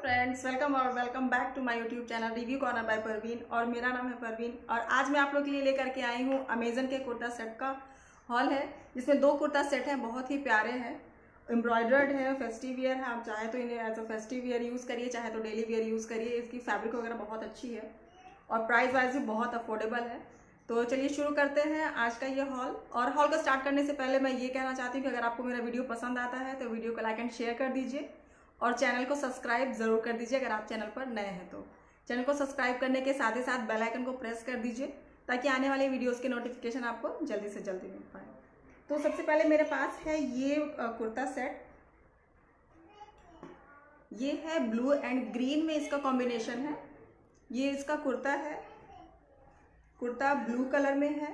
Friends, welcome और welcome back to my YouTube channel review corner by Parveen. और मेरा नाम है परवीन और आज मैं आप लोग के लिए लेकर के आई हूँ अमेजन के कुर्ता सेट का हॉल है, जिसमें दो कुर्ता सेट हैं, बहुत ही प्यारे हैं, एम्ब्रॉयडर्ड है, फेस्टिव वियर है। आप चाहे तो इन्हें as a festive wear use करिए, चाहे तो डेली वियर यूज़ करिए। इसकी फैब्रिक वगैरह बहुत अच्छी है और प्राइस वाइज भी बहुत अफोर्डेबल है। तो चलिए शुरू करते हैं आज का ये हॉल। और हॉल को स्टार्ट करने से पहले मैं ये कहना चाहती हूँ कि अगर आपको मेरा वीडियो पसंद आता है तो वीडियो को लाइक एंड शेयर कर दीजिए और चैनल को सब्सक्राइब जरूर कर दीजिए अगर आप चैनल पर नए हैं तो। चैनल को सब्सक्राइब करने के साथ ही साथ बेल आइकन को प्रेस कर दीजिए ताकि आने वाले वीडियोस के नोटिफिकेशन आपको जल्दी से जल्दी मिल पाए। तो सबसे पहले मेरे पास है ये कुर्ता सेट। ये है ब्लू एंड ग्रीन में इसका कॉम्बिनेशन है। ये इसका कुर्ता है, कुर्ता ब्लू कलर में है।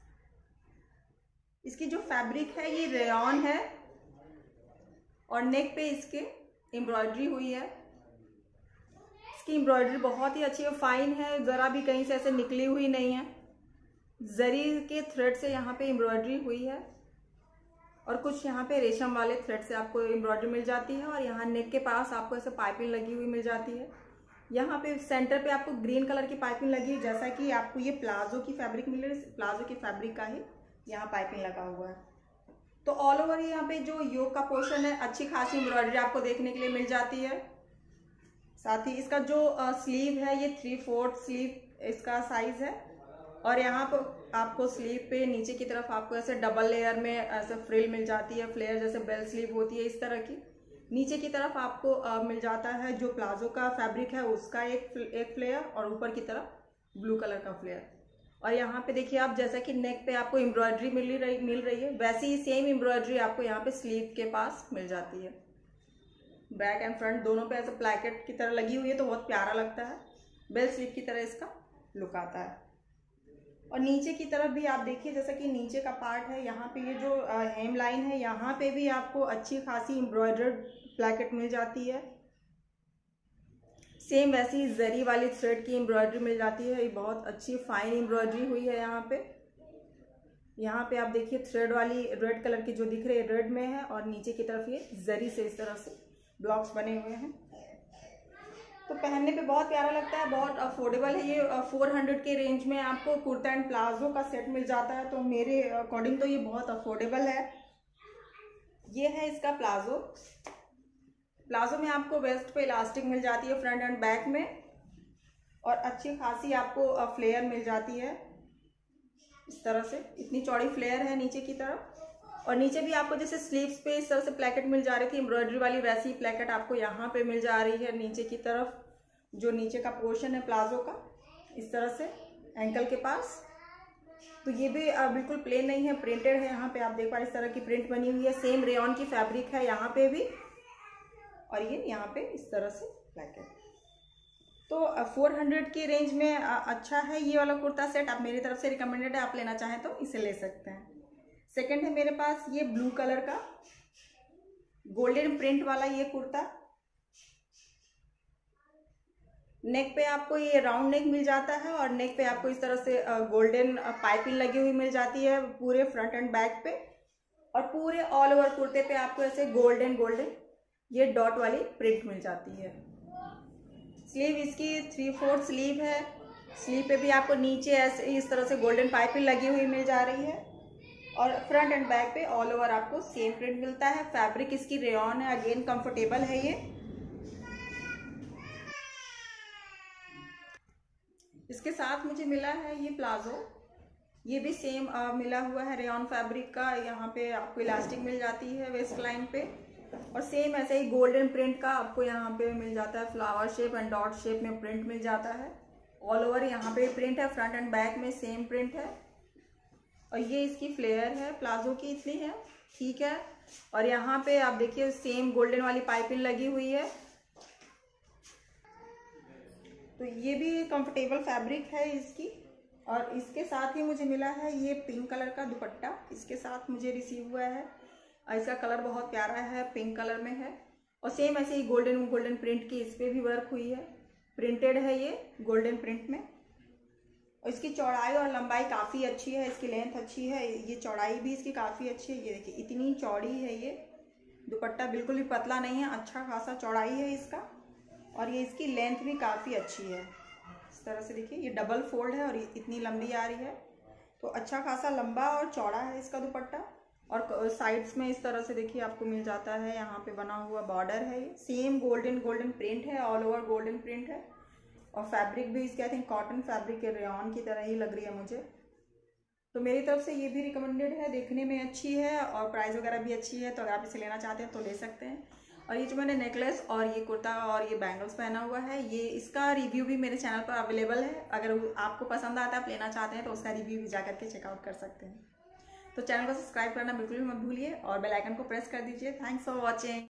इसकी जो फैब्रिक है ये रेयॉन है और नेक पे इसके एम्ब्रॉयडरी हुई है। इसकी एम्ब्रॉयडरी बहुत ही अच्छी है, फाइन है, ज़रा भी कहीं से ऐसे निकली हुई नहीं है। जरी के थ्रेड से यहाँ पे एम्ब्रॉयडरी हुई है और कुछ यहाँ पे रेशम वाले थ्रेड से आपको एम्ब्रॉयडरी मिल जाती है और यहाँ नेक के पास आपको ऐसे पाइपिंग लगी हुई मिल जाती है। यहाँ पे सेंटर पे आपको ग्रीन कलर की पाइपिंग लगी है, जैसा कि आपको ये प्लाजो की फैब्रिक मिल रही है। प्लाजो की फैब्रिक का ही यहाँ पाइपिंग लगा हुआ है। तो ऑल ओवर यहाँ पे जो योक का पोर्शन है अच्छी खासी एम्ब्रॉयडरी आपको देखने के लिए मिल जाती है। साथ ही इसका जो स्लीव है ये 3/4 स्लीव इसका साइज है और यहाँ पर आपको स्लीव पे नीचे की तरफ आपको ऐसे डबल लेयर में ऐसे फ्रिल मिल जाती है, फ्लेयर जैसे बेल स्लीव होती है इस तरह की। नीचे की तरफ आपको मिल जाता है जो प्लाजो का फैब्रिक है उसका एक फ्लेयर और ऊपर की तरफ ब्लू कलर का फ्लेयर। और यहाँ पे देखिए आप, जैसा कि नेक पे आपको एम्ब्रॉयडरी मिल रही है वैसे ही सेम एम्ब्रॉयडरी आपको यहाँ पे स्लीव के पास मिल जाती है। बैक एंड फ्रंट दोनों पे ऐसे प्लैकेट की तरह लगी हुई है तो बहुत प्यारा लगता है। बेल स्लीव की तरह इसका लुक आता है। और नीचे की तरफ भी आप देखिए, जैसा कि नीचे का पार्ट है यहाँ पे ये जो हेम लाइन है यहाँ पे भी आपको अच्छी खासी एम्ब्रॉयडर्ड प्लैकेट मिल जाती है। सेम वैसी जरी वाली थ्रेड की एम्ब्रॉयडरी मिल जाती है। ये बहुत अच्छी फाइन एम्ब्रॉयडरी हुई है यहाँ पे। यहाँ पे आप देखिए थ्रेड वाली रेड कलर की जो दिख रही है रेड में है और नीचे की तरफ ये जरी से इस तरह से ब्लॉक्स बने हुए हैं। तो पहनने पे बहुत प्यारा लगता है, बहुत अफोर्डेबल है। ये 400 के रेंज में आपको कुर्ता एंड प्लाजो का सेट मिल जाता है, तो मेरे अकॉर्डिंग तो ये बहुत अफोर्डेबल है। ये है इसका प्लाजो। प्लाजो में आपको वेस्ट पे इलास्टिक मिल जाती है फ्रंट एंड बैक में और अच्छी खासी आपको फ्लेयर मिल जाती है इस तरह से। इतनी चौड़ी फ्लेयर है नीचे की तरफ और नीचे भी आपको जैसे स्लीव्स पे इस तरह से प्लैकेट मिल जा रही थी एम्ब्रॉयडरी वाली, वैसी प्लैकेट आपको यहाँ पे मिल जा रही है नीचे की तरफ। जो नीचे का पोर्शन है प्लाजो का इस तरह से एंकल के पास, तो ये भी बिल्कुल प्लेन नहीं है, प्रिंटेड है। यहाँ पे आप देख पा रहे इस तरह की प्रिंट बनी हुई है। सेम रेयॉन की फैब्रिक है यहाँ पे भी और ये यहाँ पे इस तरह से प्लैकेट। तो 400 की रेंज में अच्छा है ये वाला कुर्ता सेट। आप मेरी तरफ से रिकमेंडेड है, आप लेना चाहें तो इसे ले सकते हैं। सेकंड है मेरे पास ये ब्लू कलर का गोल्डन प्रिंट वाला ये कुर्ता। नेक पे आपको ये राउंड नेक मिल जाता है और नेक पे आपको इस तरह से गोल्डन पाइपिंग लगी हुई मिल जाती है पूरे फ्रंट एंड बैक पे। और पूरे ऑल ओवर कुर्ते पे आपको ऐसे गोल्डन ये डॉट वाली प्रिंट मिल जाती है। स्लीव इसकी 3/4 स्लीव है। स्लीव पे भी आपको नीचे ऐसे इस तरह से गोल्डन पाइपिंग लगी हुई मिल जा रही है और फ्रंट एंड बैक पे ऑल ओवर आपको सेम प्रिंट मिलता है। फैब्रिक इसकी रेयॉन है, अगेन कंफर्टेबल है ये। इसके साथ मुझे मिला है ये प्लाजो। ये भी सेम मिला हुआ है रेयॉन फैब्रिक का। यहाँ पे आपको इलास्टिक मिल जाती है वेस्ट लाइन पे और सेम ऐसे ही गोल्डन प्रिंट का आपको यहाँ पे मिल जाता है। Flower shape and dot shape में प्रिंट मिल जाता है। ऑल ओवर यहाँ पे प्रिंट है, फ्रंट एंड बैक में सेम प्रिंट है। और ये इसकी फ्लेयर है प्लाजो की, इतनी है, ठीक है। और यहाँ पे आप देखिए सेम गोल्डन वाली पाइपिंग लगी हुई है। तो ये भी कंफर्टेबल फैब्रिक है इसकी। और इसके साथ ही मुझे मिला है ये पिंक कलर का दुपट्टा, इसके साथ मुझे रिसीव हुआ है। इसका कलर बहुत प्यारा है, पिंक कलर में है और सेम ऐसे ही गोल्डन प्रिंट की इस पर भी वर्क हुई है। प्रिंटेड है ये गोल्डन प्रिंट में और इसकी चौड़ाई और लंबाई काफ़ी अच्छी है, इसकी लेंथ अच्छी है, ये चौड़ाई भी इसकी काफ़ी अच्छी है। ये देखिए इतनी चौड़ी है ये दुपट्टा, बिल्कुल भी पतला नहीं है, अच्छा खासा चौड़ाई है इसका। और ये इसकी लेंथ भी काफ़ी अच्छी है। इस तरह से देखिए, ये डबल फोल्ड है और इतनी लंबी आ रही है, तो अच्छा खासा लंबा और चौड़ा है इसका दुपट्टा। और साइड्स में इस तरह से देखिए आपको मिल जाता है, यहाँ पे बना हुआ बॉर्डर है, ये सेम गोल्डन प्रिंट है, ऑल ओवर गोल्डन प्रिंट है। और फैब्रिक भी इसके आई थिंक कॉटन फैब्रिक के रेयॉन की तरह ही लग रही है मुझे। तो मेरी तरफ से ये भी रिकमेंडेड है, देखने में अच्छी है और प्राइस वगैरह भी अच्छी है, तो अगर आप इसे लेना चाहते हैं तो ले सकते हैं। और ये जो मैंने नेकलेस और ये कुर्ता और ये बैंगल्स पहना हुआ है, ये इसका रिव्यू भी मेरे चैनल पर अवेलेबल है। अगर आपको पसंद आता है, आप लेना चाहते हैं, तो उसका रिव्यू भी जा करके चेकआउट कर सकते हैं। तो चैनल को सब्सक्राइब करना बिल्कुल भी मत भूलिए और बेल आइकन को प्रेस कर दीजिए। Thanks for watching.